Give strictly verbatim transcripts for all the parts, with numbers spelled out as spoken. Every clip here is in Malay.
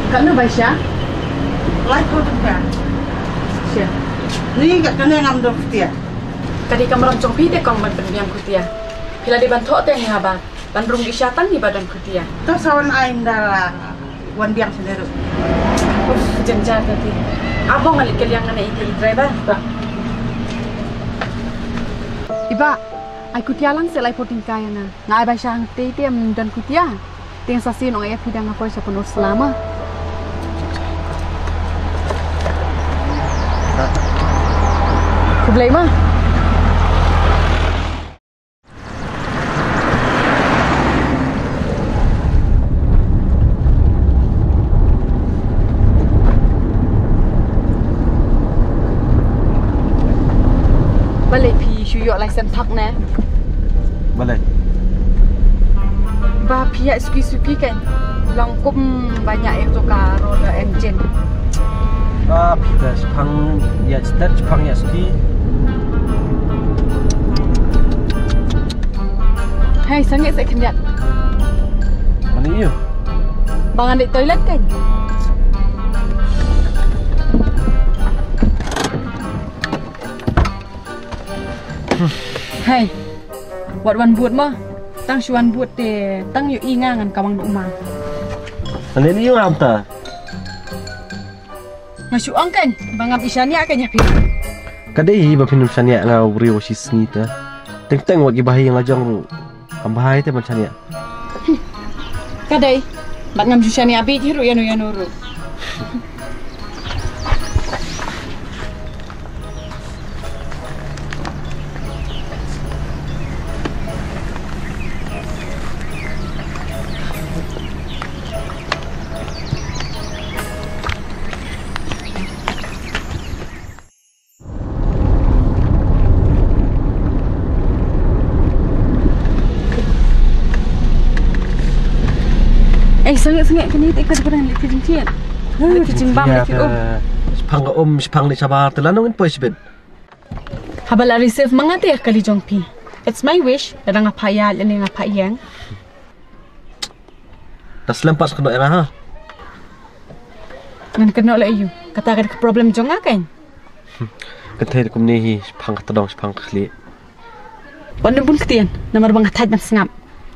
Kano ba siya? Like ko ka. Siya. Ni ka kanya ngam do dia. Kadi kamaram chong pi de kong ban pendiam kutia. Pila di bantu te ni haba. Bandrung di syatan di badan kutia. To sawan ain dala wan biang sendiri. Uf, jenja tadi. Abang ngalik kalian ngana iki driver. Iba, ai kutia lang selai poting kaya na. Ngai ba siya te tem dan kutia. Ting sasin ong ayah pidang apa sa penuh selama. Kublai mah. Balik pi syuyok license tak na. Balik. Ba pihak suki-suki kan langkum banyak yang suka roda engine. Ah, kita Jepang ya start Jepang ya ski. Hai, sangit saya kenjat. Mana iyo? Bang adik toilet kan? Hai, buat wan buat mah. Tang syuan buat deh, tang yuk ingangan kawang rumah. Mana iyo ngam ta? Ngasyuang kan, bangam isyania kan ya pi. Kadai ba pinum sanya ngau rio sis ngita. Teng-teng wagi bahi yang lajang ambahai te macam ya. Kadai, bangam isyania bi hiru yanu yanuru. Eh, sengit-sengit kini tak ikut perang lekit cincin. Lekit cimbang lekit om. Jepang ka om, Jepang ni sabar telanong in poisbet. Habala receive mangate kali jongpi. It's my wish, dadang apa ya, lani apa yang. Tas lempas kena era ha. Ngan kena lah iyo. Kata ada problem jong akan. Kata kum ni Jepang ka tadong Jepang ka kli. Pandem pun ketian, nomor bang hatad man sengap.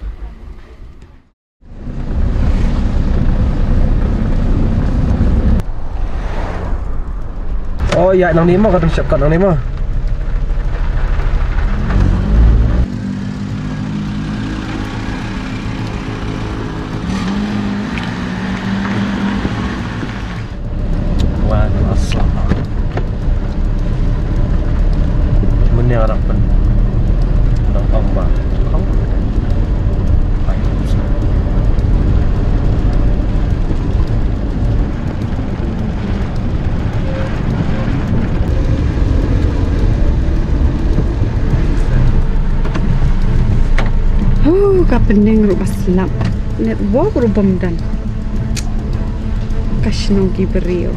Oh ya, nang lima katong siapkan nang lima. Wan asal. Mun yang orang pen. Nang amba. Kau. Ayo. Oh, kapening rubah selam. Net walk rubam dan. Kasnogi berio.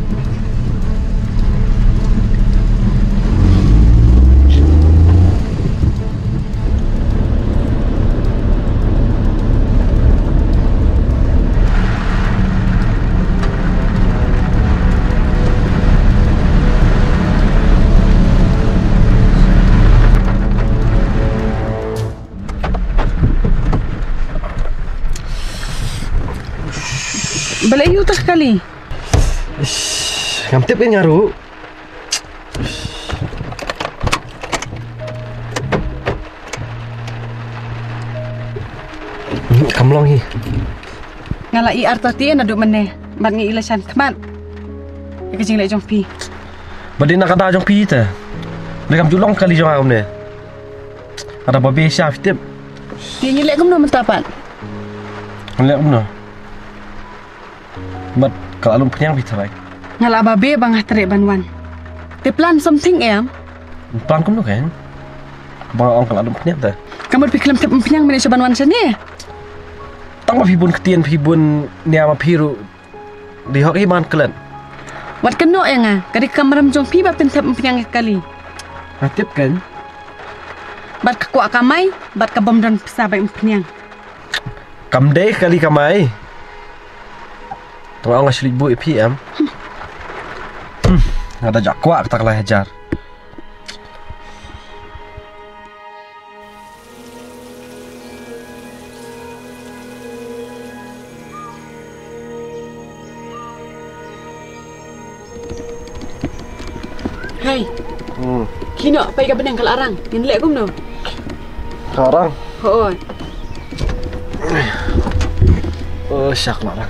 Balik you tak sekali. Ish, ngamtip kan ngaru. Kamlong hi. Ngala i artati na do meneh. Mat ngi ilasan kemat. Ikajing lek jong pi. Badi nak kata jong pi ta. Lekam julong kali jong am ne. Ada babe syaf tip. Ti ngi lek kum no mentapat. Lek umno. Mat kalau alum penyang bitarai. Ngala babe bang hatrik banwan. Te plan something em. Plan kum no kan. Bang ong kalau alum penyang ta. Kamu pikir tep penyang mene banwan sene. Tang ma pibun ketian pibun nia ma piru. Di hok iman kelan. Wat keno ya nga. Kadi kamaram jong pi ba pentep penyang kali. Natip kan. Bat kakuak kamay, bat kabam dan pesabay penyang. Kamdeh kali kamai. Tengok orang asli ibu P M. Hmm, ada jakwa kita kalah hajar. Hai, Hmm, kino pai ka benang kalarang. Yang lek kum no. sekarang. Ho. Oh, syak lah.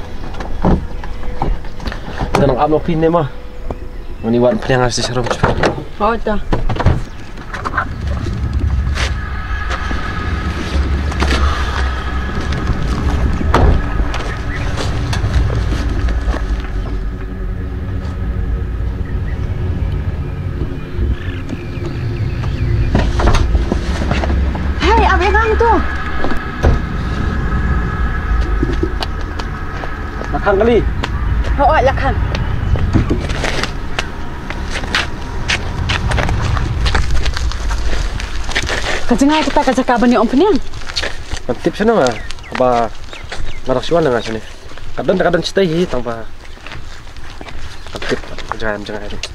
Tenang ablo pin mah. Meniwan penyang harus diserum. Ho ta. Hai, apa yang tu? Makan kali. Ho, lakan. Kajengai kita kaca kaban ni om penyang. Tip sana mah. Apa narasuan dengan sini. Kadang-kadang stay hi tanpa tip jangan jangan ini.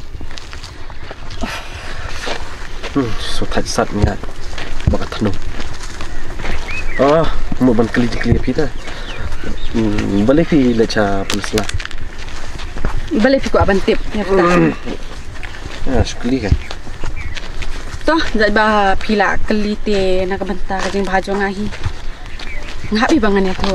Hmm, so tight sat ni. Bakat tanung. Oh, mau ban keli-keli kita. Hmm, balik pi leca pulislah. Balik fikku aban tip. Ya kita. Ya, sekali kan. Toh, zat ba pila kelite nak benta kajing baju ngahi. Ngapi bangan ya tu.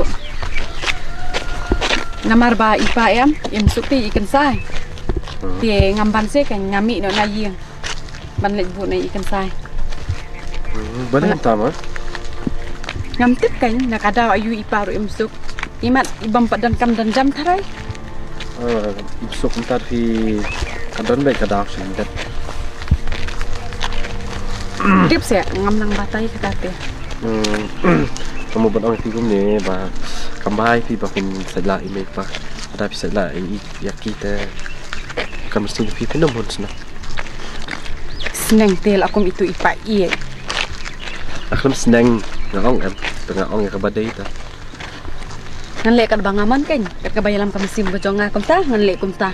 Ngamar ba ipa em, em sukti ikan sai. Ti ngamban se kan ngami no na yeng. Ban lek bu na ikan sai. Balik tama. Ngam tip kan nak ada ayu ipa ru em suk. Imat ibam padan kam dan jam tharai. Ah, ibsuk entar fi kadon baik kadak sini kat. Tip se ngam nang batai kata te. Hmm. Kamu buat orang tigum ni, bah kambai pi bakin sedla ime pa. Ada pi sedla i ya kita. Kamu mesti pi pinam pun sana. Seneng tel akum itu ipa iye. Aku senang ngong em, tengah ong yang kabadai ta. Ngan lek kad bangaman kan, kad kabayalam ka mesim bojonga kum ta, ngan lek kum ta.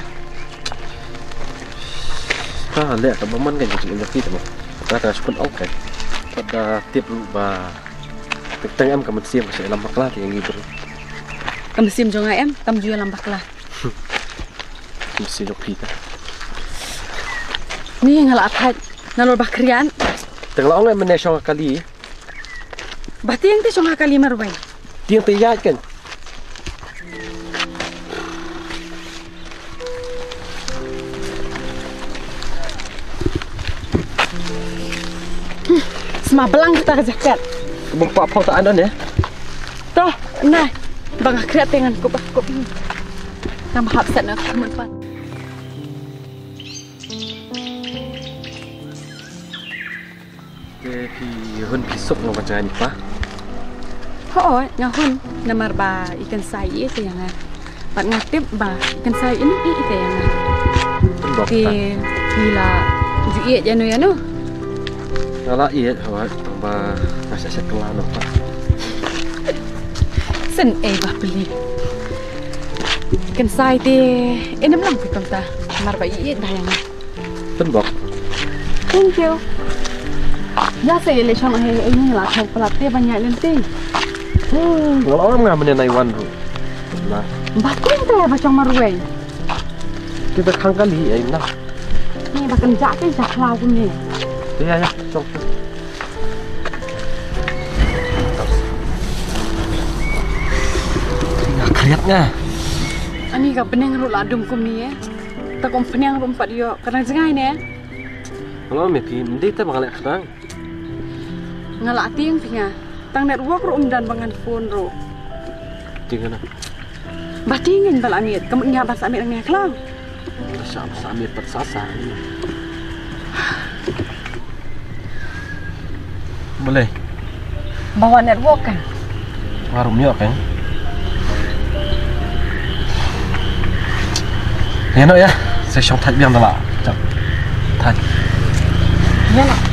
Ah, lek kabaman kan jadi yang kita mah. Kata sukun ong kan. Pada tip ba teng em kamu siam kasi lam bakla yang gitu. Ka mesim jonga em, kam jual lambak lah. Mesti jok kita. Ni ngalat hat, nalor bakrian. Tengah ong em menesong kali. Bati yang te jonga kali marwai. Tiang teyat kan. Semua belang kita ke zakat. Bapa apa tak ada ya? Toh, nah, bang akhirat dengan kup kup ini. Tambah hapsat nak manfaat. Jadi hun pisuk ngau macam ni pa. Oh, ngahun namar ba ikan sai itu yang ah. Pat ngatip ba ikan sai ini itu yang ah. Ti bila juiet janu ya no. Kalau iya, awak tambah masih sekelah nampak. Sen eh bah beli. Ikan sai ti enam lang pikam ta. Namar ba iet dah yang ah. Tembok. Thank you. Ya saya le chong he ini lah chong pelatih banyak nanti. Hmm, kalau orang nggak menyenai wan tu. Nah, Batin tu ya bacang marwai. kita kang kali ya nah. Ni bahkan jak ke jak lau pun ni. Ya ya, cok. Tinggal keriatnya. Ani ka peneng ru ladum kum ni eh. Ta kom peneng ru empat yo kadang jengai ni eh. Kalau mepi mesti kita mengalek kerang. Ngalak tiang pinga. Tang net work ru umdan bangan phone ru. Tinggal nak. Batingin bal amit, kamu nya bas amit nang klang. Rasam sambil persasa. Boleh. Bawa network kan. Warung ni kan. Ya no ya, saya syok tak biang dah lah. Cak. Tak. Ya lah.